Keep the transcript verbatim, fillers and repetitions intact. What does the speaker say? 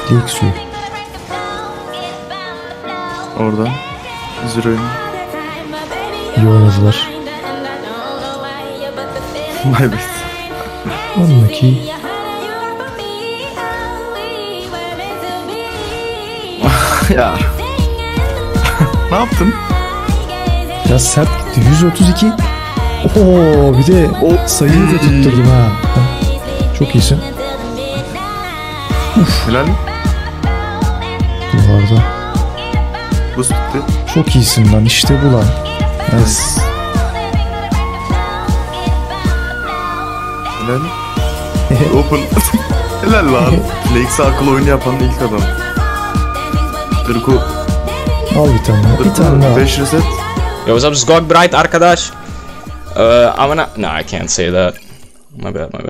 Lake suyu. Orada. Zero'yu. İyi oynadılar. My bad. Anlaki. Ya. Ne yaptın? Biraz sert gitti. yüz otuz iki. Oo, bir de o sayıyı da tutturdum ha. Çok iyisin. Uf. Helal. Duvarda. Buz bitti. Çok iyisin lan, işte bu lan. Yes. Helal. Open. Helal lan. Lakes'e akıl oyunu yapan ilk adam. Tırku. Al bir tane daha. Bir tane daha. beş reset. Yo, what's up, Skog Bright arkadaş? Uh, I'm gonna... No, I can't say that. My bad, my bad.